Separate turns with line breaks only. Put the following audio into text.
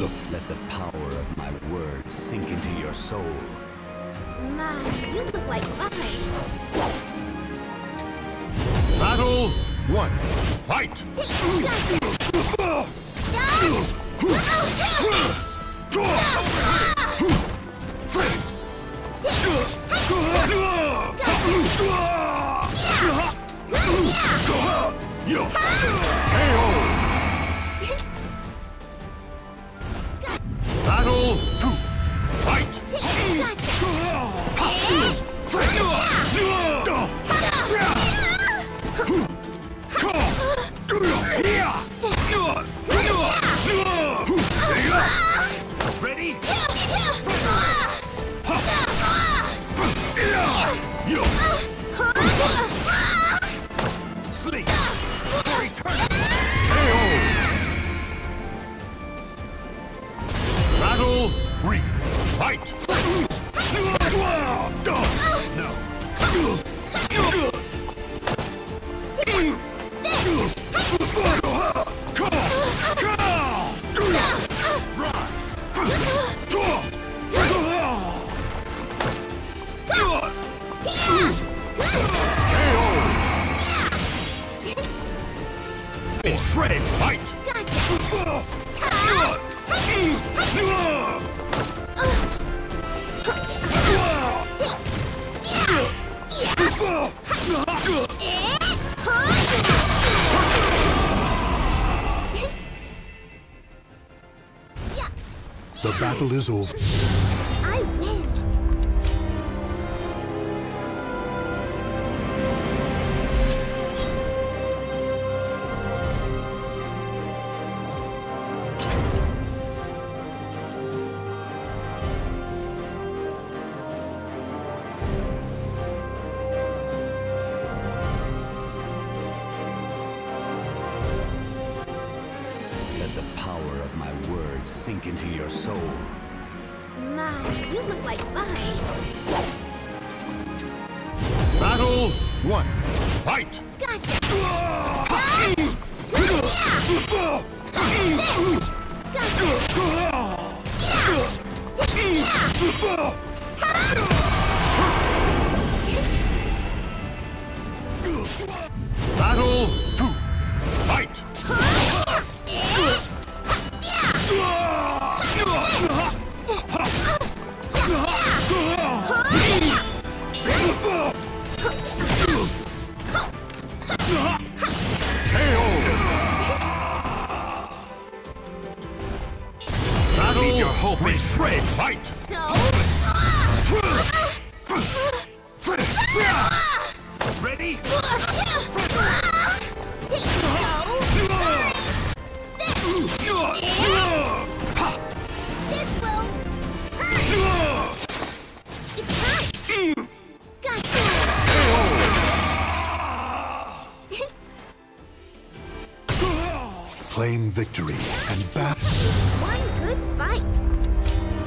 Let the power of my words sink into your soul.
My, you look like mine.
Battle 1. Fight! Battle 2. Fight! Ready? Sleep! Return! Battle 3. Fight! No. Shreds! Fight! The battle is over.
I win.
Let the power of my words sink into your soul.
My, you look like mine.
Battle 1. Fight!
Gotcha.
Battle 2. Fight! Battle your hope in shreds! Fight! Ready?
This will hurt. It's time. Gotcha.
Claim victory and battle.
One good fight.